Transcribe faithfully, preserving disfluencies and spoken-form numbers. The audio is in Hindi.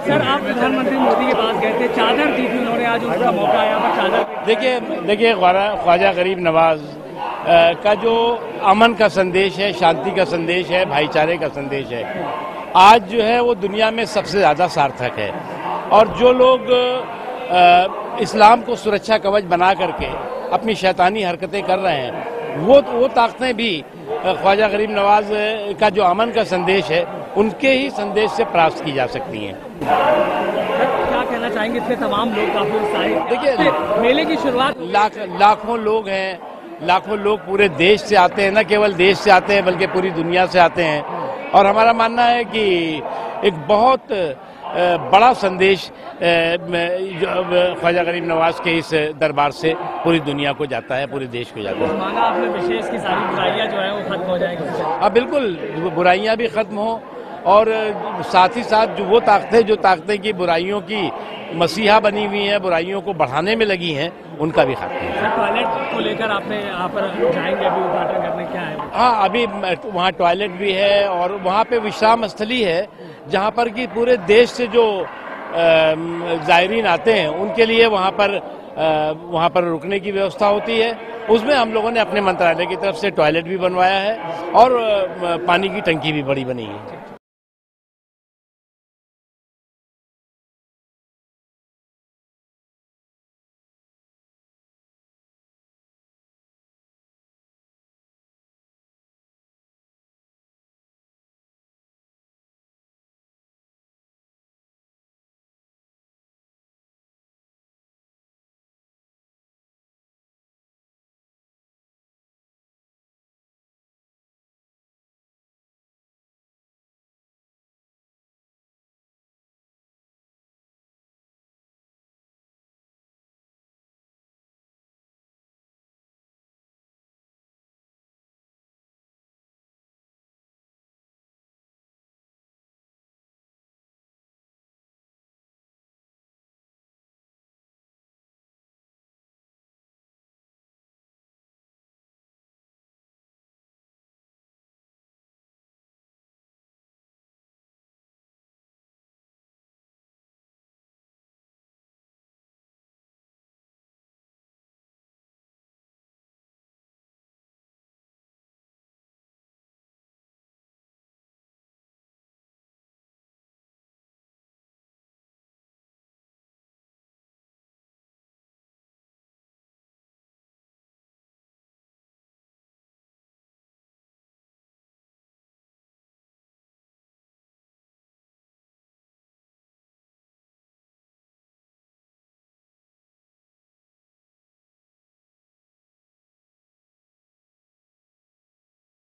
सर, आप प्रधानमंत्री मोदी के पास गए थे, चादर दी थी उन्होंने, आज उनका मौका आया पर चादर। देखिए देखिए ख्वाजा गरीब नवाज का जो अमन का संदेश है, शांति का संदेश है, भाईचारे का संदेश है, आज जो है वो दुनिया में सबसे ज़्यादा सार्थक है। और जो लोग इस्लाम को सुरक्षा कवच बना करके अपनी शैतानी हरकतें कर रहे हैं, वो वो ताकतें भी ख्वाजा गरीब नवाज का जो अमन का संदेश है उनके ही संदेश से प्राप्त की जा सकती हैं। क्या कहना चाहेंगे, इसमें तमाम लोग काफी उत्साहित। देखिए मेले की शुरुआत लाख लाखों लोग हैं, लाखों लोग पूरे देश से आते हैं, न केवल देश से आते हैं बल्कि पूरी दुनिया से आते हैं। और हमारा मानना है कि एक बहुत बड़ा संदेश ख्वाजा गरीब नवाज के इस दरबार से पूरी दुनिया को जाता है, पूरे देश को जाता है। मांगा आपने विशेष की सारी बुराइयां जो है वो खत्म हो जाएगी। हाँ बिल्कुल, बुराइयां भी खत्म हो और साथ ही साथ जो वो ताकतें जो ताकतें की बुराइयों की मसीहा बनी हुई हैं, बुराइयों को बढ़ाने में लगी हैं, उनका भी खात्मा है। टॉयलेट को लेकर आपने यहाँ पर जाएंगे अभी उद्घाटन करने, क्या है? हाँ, अभी वहाँ टॉयलेट भी है और वहाँ पे विश्राम स्थली है जहाँ पर कि पूरे देश से जो ज़ायरीन आते हैं उनके लिए वहाँ पर वहाँ पर रुकने की व्यवस्था होती है। उसमें हम लोगों ने अपने मंत्रालय की तरफ से टॉयलेट भी बनवाया है और पानी की टंकी भी बड़ी बनी है।